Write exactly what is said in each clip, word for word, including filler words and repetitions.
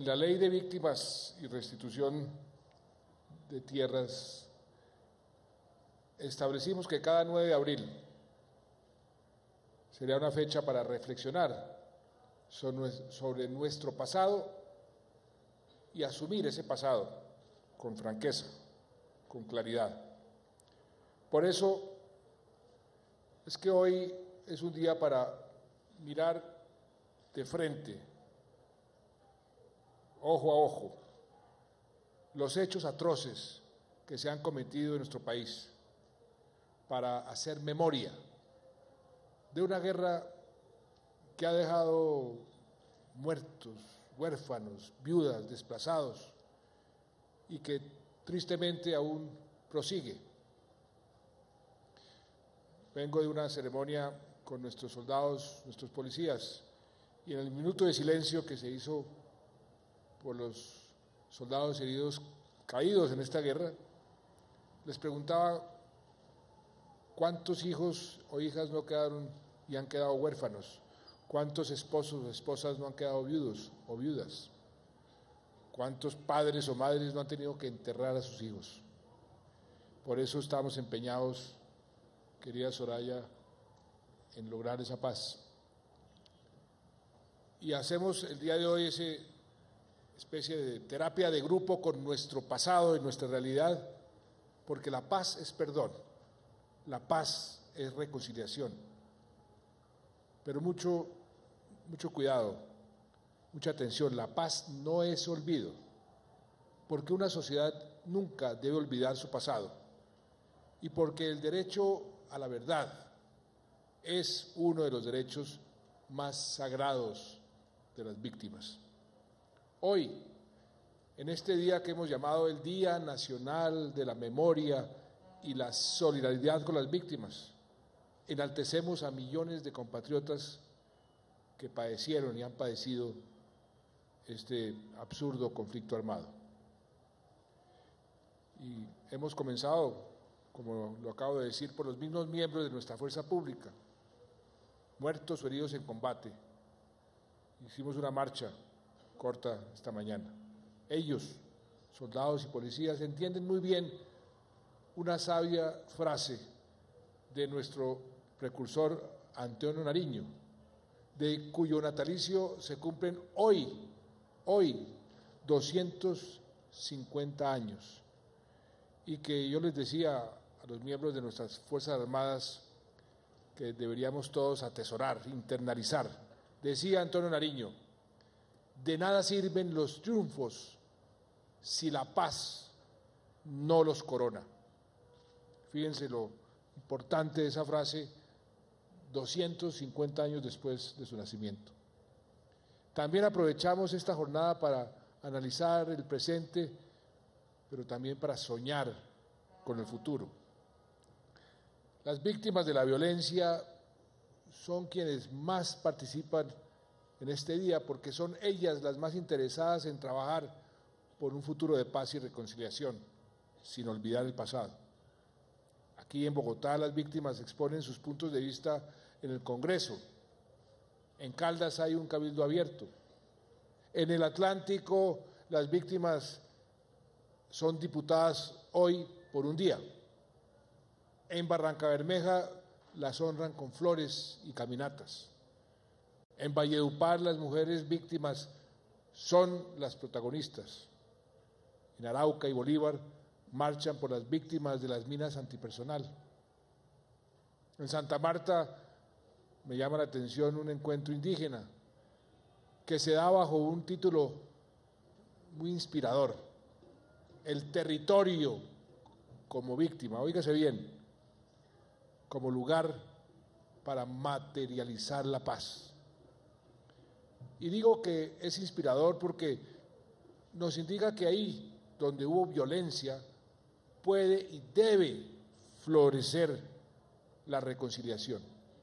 En la Ley de Víctimas y Restitución de Tierras establecimos que cada nueve de abril sería una fecha para reflexionar sobre nuestro pasado y asumir ese pasado con franqueza, con claridad. Por eso es que hoy es un día para mirar de frente, ojo a ojo, los hechos atroces que se han cometido en nuestro país, para hacer memoria de una guerra que ha dejado muertos, huérfanos, viudas, desplazados y que tristemente aún prosigue. Vengo de una ceremonia con nuestros soldados, nuestros policías, y en el minuto de silencio que se hizo por los soldados heridos caídos en esta guerra, les preguntaba cuántos hijos o hijas no quedaron y han quedado huérfanos, cuántos esposos o esposas no han quedado viudos o viudas, cuántos padres o madres no han tenido que enterrar a sus hijos. Por eso estamos empeñados, querida Soraya, en lograr esa paz. Y hacemos el día de hoy esa especie de terapia de grupo con nuestro pasado y nuestra realidad, porque la paz es perdón, la paz es reconciliación. Pero mucho, mucho cuidado, mucha atención, la paz no es olvido, porque una sociedad nunca debe olvidar su pasado y porque el derecho a la verdad es uno de los derechos más sagrados de las víctimas. Hoy, en este día que hemos llamado el Día Nacional de la Memoria y la Solidaridad con las Víctimas, enaltecemos a millones de compatriotas que padecieron y han padecido este absurdo conflicto armado. Y hemos comenzado, como lo acabo de decir, por los mismos miembros de nuestra fuerza pública, muertos o heridos en combate. Hicimos una marcha corta esta mañana. Ellos, soldados y policías, entienden muy bien una sabia frase de nuestro precursor Antonio Nariño, de cuyo natalicio se cumplen hoy, hoy, doscientos cincuenta años, y que yo les decía a los miembros de nuestras Fuerzas Armadas que deberíamos todos atesorar, internalizar. Decía Antonio Nariño: de nada sirven los triunfos si la paz no los corona. Fíjense lo importante de esa frase, doscientos cincuenta años después de su nacimiento. También aprovechamos esta jornada para analizar el presente, pero también para soñar con el futuro. Las víctimas de la violencia son quienes más participan en este día, porque son ellas las más interesadas en trabajar por un futuro de paz y reconciliación, sin olvidar el pasado. Aquí en Bogotá las víctimas exponen sus puntos de vista en el Congreso. En Caldas hay un cabildo abierto. En el Atlántico las víctimas son diputadas hoy por un día. En Barrancabermeja las honran con flores y caminatas. En Valledupar las mujeres víctimas son las protagonistas. En Arauca y Bolívar marchan por las víctimas de las minas antipersonal. En Santa Marta me llama la atención un encuentro indígena que se da bajo un título muy inspirador: el territorio como víctima. Óigase bien, como lugar para materializar la paz. Y digo que es inspirador porque nos indica que ahí donde hubo violencia puede y debe florecer la reconciliación.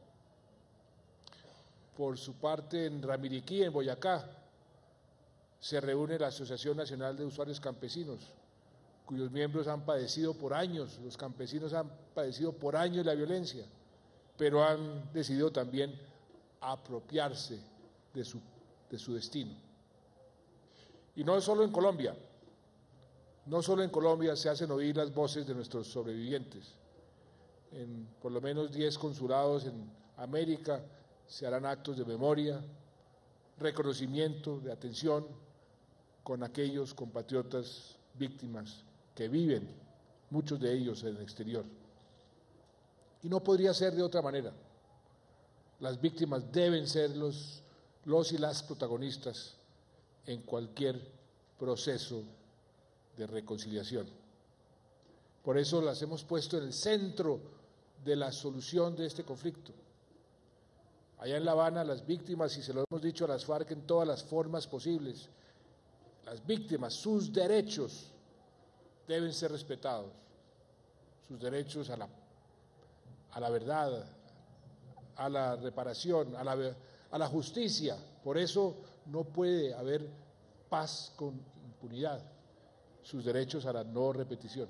Por su parte, en Ramiriquí, en Boyacá, se reúne la Asociación Nacional de Usuarios Campesinos, cuyos miembros han padecido por años, los campesinos han padecido por años la violencia, pero han decidido también apropiarse de su, de su destino. Y no solo en Colombia, no solo en Colombia se hacen oír las voces de nuestros sobrevivientes. En por lo menos diez consulados en América se harán actos de memoria, reconocimiento, de atención con aquellos compatriotas víctimas que viven, muchos de ellos en el exterior. Y no podría ser de otra manera. Las víctimas deben ser los, los y las protagonistas en cualquier proceso de reconciliación. Por eso las hemos puesto en el centro de la solución de este conflicto. Allá en La Habana, las víctimas, y se lo hemos dicho a las FARC en todas las formas posibles, las víctimas, sus derechos deben ser respetados, sus derechos a la, a la verdad, a la reparación, a la, a la justicia. Por eso no puede haber paz con impunidad, sus derechos a la no repetición.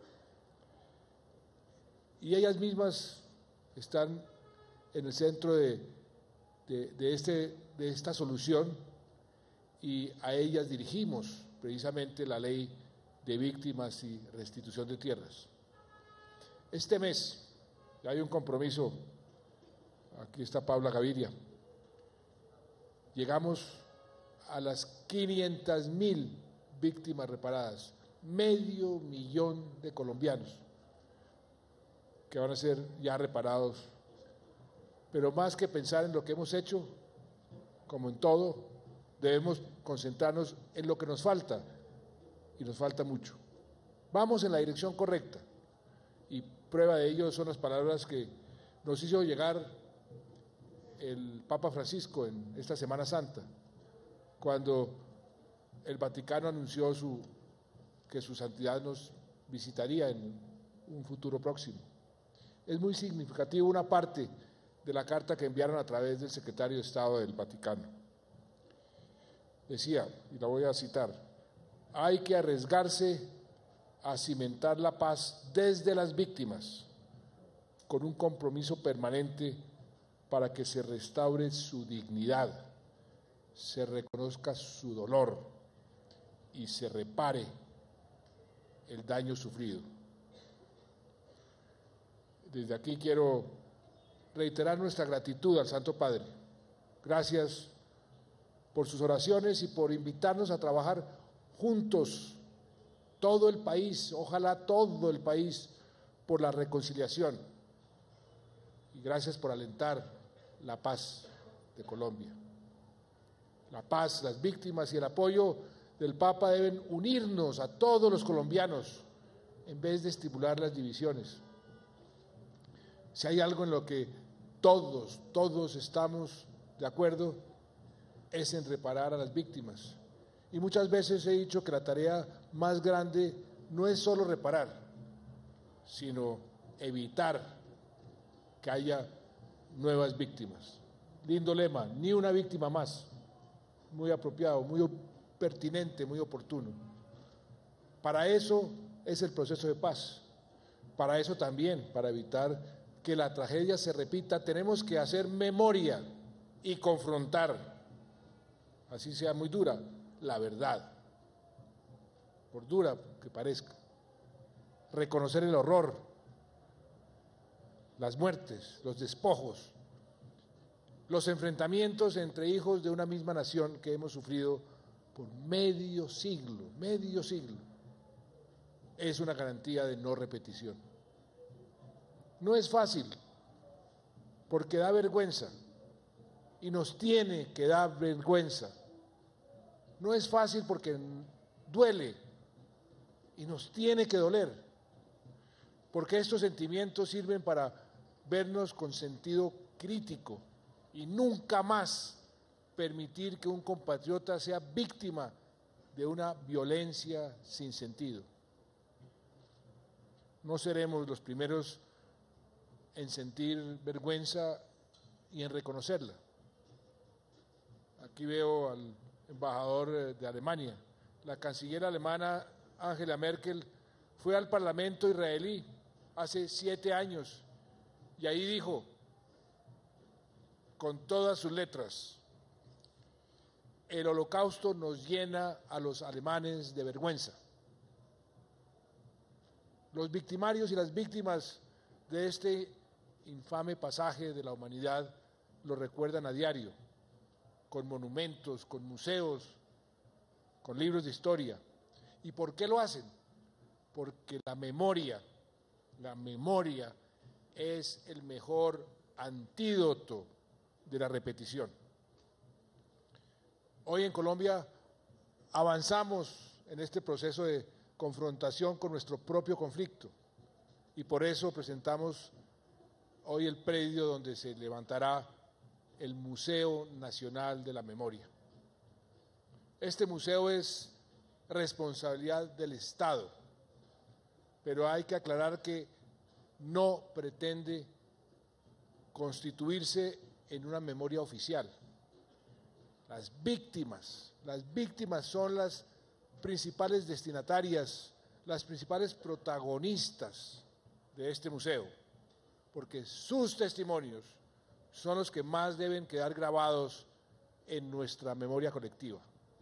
Y ellas mismas están en el centro de, de, de, este, de esta solución, y a ellas dirigimos precisamente la ley de víctimas y restitución de tierras. Este mes ya hay un compromiso, aquí está Paula Gaviria, llegamos a las quinientas mil víctimas reparadas, medio millón de colombianos que van a ser ya reparados. Pero más que pensar en lo que hemos hecho, como en todo, debemos concentrarnos en lo que nos falta, y nos falta mucho. Vamos en la dirección correcta, y prueba de ello son las palabras que nos hizo llegar el Papa Francisco en esta Semana Santa, cuando el Vaticano anunció su, que su santidad nos visitaría en un futuro próximo. Es muy significativo una parte de la carta que enviaron a través del secretario de Estado del Vaticano. Decía, y la voy a citar: hay que arriesgarse a cimentar la paz desde las víctimas, con un compromiso permanente para que se restaure su dignidad, se reconozca su dolor y se repare el daño sufrido. Desde aquí quiero reiterar nuestra gratitud al Santo Padre. Gracias por sus oraciones y por invitarnos a trabajar juntos, todo el país, ojalá todo el país, por la reconciliación. Y gracias por alentar la paz de Colombia. La paz, las víctimas y el apoyo del Papa deben unirnos a todos los colombianos en vez de estimular las divisiones. Si hay algo en lo que todos, todos estamos de acuerdo, es en reparar a las víctimas. Y muchas veces he dicho que la tarea más grande no es solo reparar, sino evitar que haya nuevas víctimas. Lindo lema, ni una víctima más. Muy apropiado, muy pertinente, muy oportuno. Para eso es el proceso de paz. Para eso también, para evitar que la tragedia se repita, tenemos que hacer memoria y confrontar, así sea muy dura, la verdad, por dura que parezca. Reconocer el horror, las muertes, los despojos, los enfrentamientos entre hijos de una misma nación que hemos sufrido por medio siglo, medio siglo. Es una garantía de no repetición. No es fácil, porque da vergüenza, y nos tiene que dar vergüenza. No es fácil porque duele, y nos tiene que doler, porque estos sentimientos sirven para vernos con sentido crítico y nunca más permitir que un compatriota sea víctima de una violencia sin sentido. No seremos los primeros en sentir vergüenza y en reconocerla. Aquí veo al embajador de Alemania. La canciller alemana Angela Merkel fue al Parlamento israelí hace siete años y ahí dijo, con todas sus letras, el Holocausto nos llena a los alemanes de vergüenza. Los victimarios y las víctimas de este infame pasaje de la humanidad lo recuerdan a diario, con monumentos, con museos, con libros de historia. ¿Y por qué lo hacen? Porque la memoria, la memoria es el mejor antídoto de la repetición. Hoy en Colombia avanzamos en este proceso de confrontación con nuestro propio conflicto y por eso presentamos hoy el predio donde se levantará el Museo Nacional de la Memoria. Este museo es responsabilidad del Estado, pero hay que aclarar que no pretende constituirse en una memoria oficial. Las víctimas, las víctimas son las principales destinatarias, las principales protagonistas de este museo, porque sus testimonios son los que más deben quedar grabados en nuestra memoria colectiva.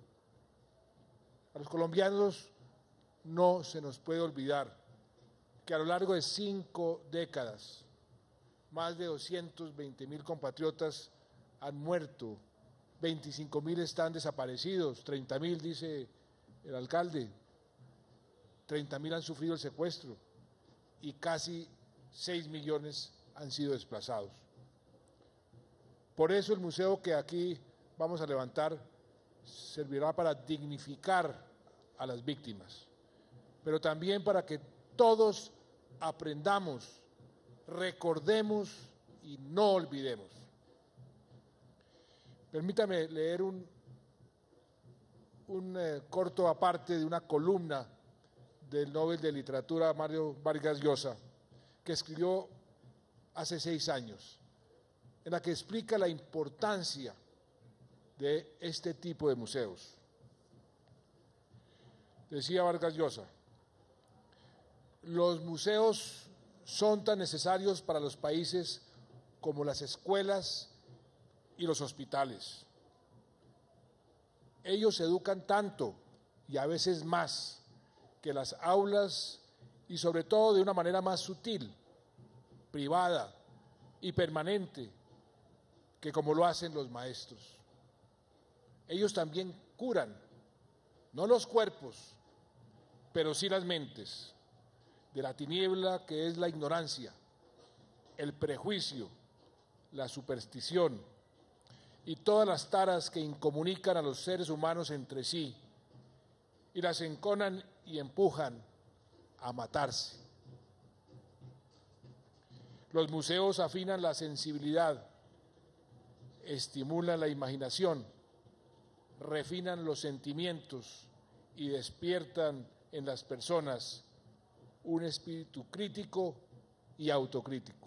A los colombianos no se nos puede olvidar que a lo largo de cinco décadas, más de doscientos veinte mil compatriotas han muerto, veinticinco mil están desaparecidos, treinta mil, dice el alcalde, treinta mil han sufrido el secuestro y casi seis millones han sido desplazados. Por eso el museo que aquí vamos a levantar servirá para dignificar a las víctimas, pero también para que todos aprendamos, recordemos y no olvidemos. Permítame leer un, un eh, corto aparte de una columna del Nobel de Literatura Mario Vargas Llosa, que escribió hace seis años, en la que explica la importancia de este tipo de museos. Decía Vargas Llosa: los museos son tan necesarios para los países como las escuelas y los hospitales. Ellos educan tanto y a veces más que las aulas y sobre todo de una manera más sutil, privada y permanente que como lo hacen los maestros. Ellos también curan, no los cuerpos, pero sí las mentes, de la tiniebla que es la ignorancia, el prejuicio, la superstición y todas las taras que incomunican a los seres humanos entre sí y las enconan y empujan a matarse. Los museos afinan la sensibilidad, estimulan la imaginación, refinan los sentimientos y despiertan en las personas un espíritu crítico y autocrítico.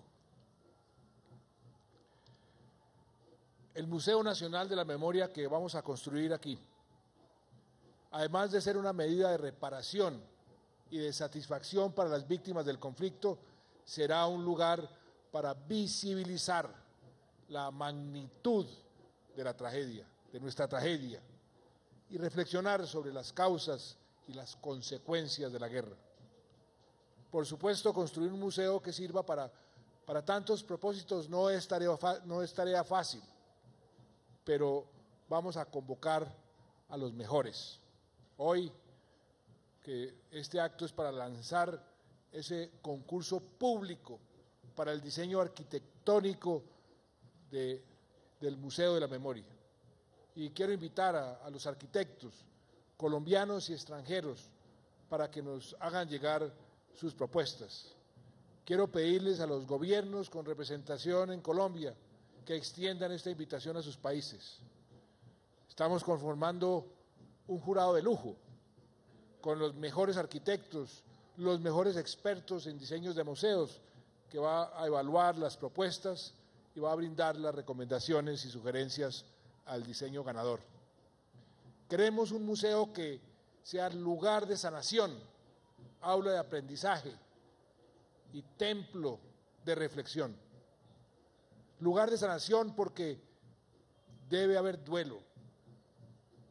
El Museo Nacional de la Memoria que vamos a construir aquí, además de ser una medida de reparación y de satisfacción para las víctimas del conflicto, será un lugar para visibilizar la magnitud de la tragedia, de nuestra tragedia, y reflexionar sobre las causas y las consecuencias de la guerra. Por supuesto, construir un museo que sirva para, para tantos propósitos no es tarea, no es tarea fácil, pero vamos a convocar a los mejores. Hoy, que este acto es para lanzar ese concurso público para el diseño arquitectónico de, del Museo de la Memoria. Y quiero invitar a, a los arquitectos colombianos y extranjeros para que nos hagan llegar sus propuestas. Quiero pedirles a los gobiernos con representación en Colombia que extiendan esta invitación a sus países. Estamos conformando un jurado de lujo con los mejores arquitectos, los mejores expertos en diseños de museos, que va a evaluar las propuestas y va a brindar las recomendaciones y sugerencias al diseño ganador. Queremos un museo que sea lugar de sanación, aula de aprendizaje y templo de reflexión. Lugar de sanación porque debe haber duelo,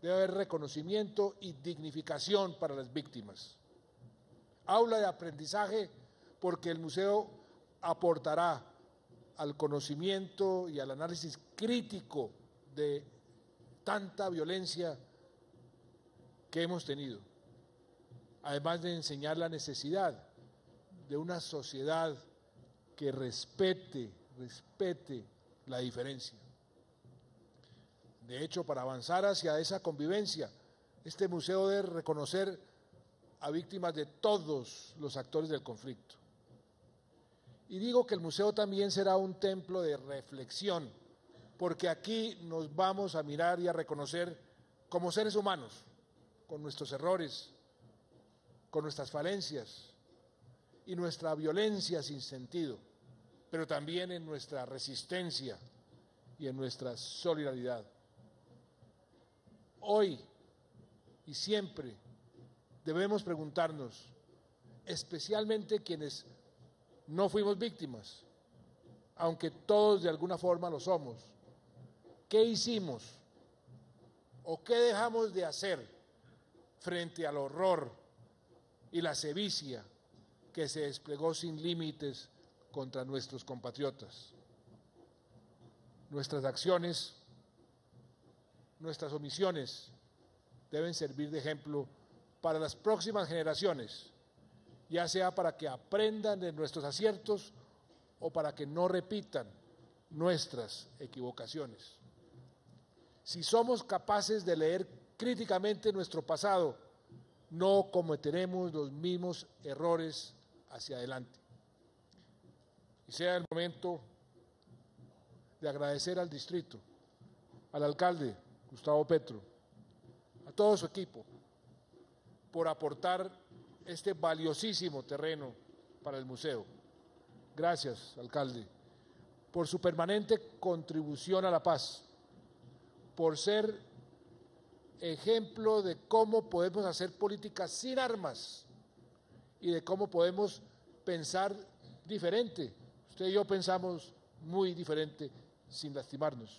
debe haber reconocimiento y dignificación para las víctimas. Aula de aprendizaje porque el museo aportará al conocimiento y al análisis crítico de tanta violencia que hemos tenido, además de enseñar la necesidad de una sociedad que respete, respete la diferencia. De hecho, para avanzar hacia esa convivencia, este museo debe reconocer a víctimas de todos los actores del conflicto. Y digo que el museo también será un templo de reflexión, porque aquí nos vamos a mirar y a reconocer como seres humanos, con nuestros errores, con nuestras falencias y nuestra violencia sin sentido, pero también en nuestra resistencia y en nuestra solidaridad. Hoy y siempre debemos preguntarnos, especialmente quienes no fuimos víctimas, aunque todos de alguna forma lo somos, ¿qué hicimos o qué dejamos de hacer frente al horror y la sevicia que se desplegó sin límites contra nuestros compatriotas? Nuestras acciones, nuestras omisiones deben servir de ejemplo para las próximas generaciones, ya sea para que aprendan de nuestros aciertos o para que no repitan nuestras equivocaciones. Si somos capaces de leer críticamente nuestro pasado, no cometeremos los mismos errores hacia adelante. Y sea el momento de agradecer al distrito, al alcalde Gustavo Petro, a todo su equipo, por aportar este valiosísimo terreno para el museo. Gracias, alcalde, por su permanente contribución a la paz, por ser ejemplo de cómo podemos hacer política sin armas y de cómo podemos pensar diferente. Usted y yo pensamos muy diferente sin lastimarnos.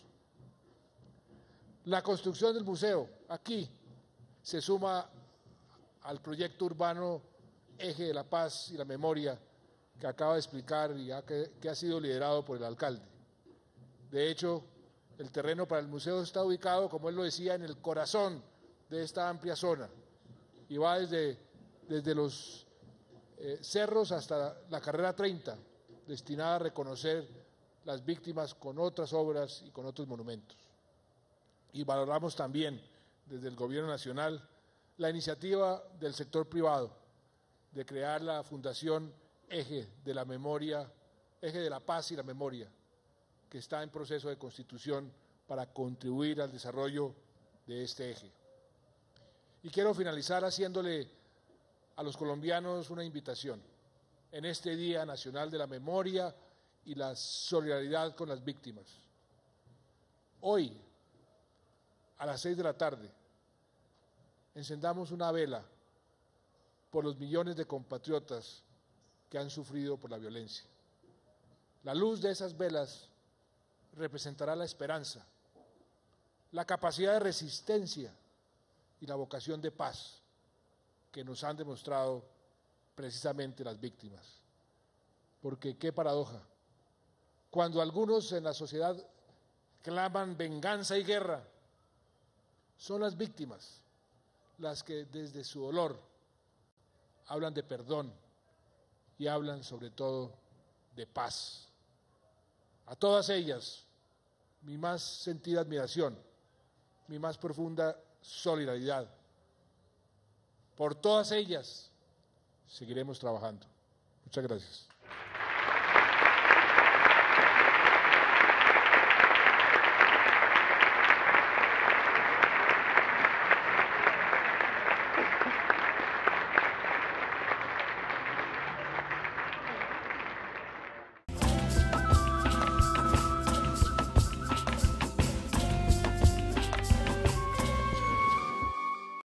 La construcción del museo aquí se suma al proyecto urbano Eje de la Paz y la Memoria que acaba de explicar y que, que ha sido liderado por el alcalde. De hecho, el terreno para el museo está ubicado, como él lo decía, en el corazón de esta amplia zona y va desde, desde los eh, cerros hasta la carrera treinta, destinada a reconocer las víctimas con otras obras y con otros monumentos. Y valoramos también desde el Gobierno Nacional la iniciativa del sector privado de crear la Fundación Eje de la Memoria, Eje de la Paz y la Memoria, que está en proceso de constitución para contribuir al desarrollo de este eje. Y quiero finalizar haciéndole a los colombianos una invitación en este Día Nacional de la Memoria y la solidaridad con las víctimas. Hoy, a las seis de la tarde, encendamos una vela por los millones de compatriotas que han sufrido por la violencia. La luz de esas velas representará la esperanza, la capacidad de resistencia y la vocación de paz que nos han demostrado precisamente las víctimas. Porque qué paradoja, cuando algunos en la sociedad claman venganza y guerra, son las víctimas las que desde su dolor hablan de perdón y hablan sobre todo de paz. A todas ellas, mi más sentida admiración, mi más profunda solidaridad. Por todas ellas seguiremos trabajando. Muchas gracias.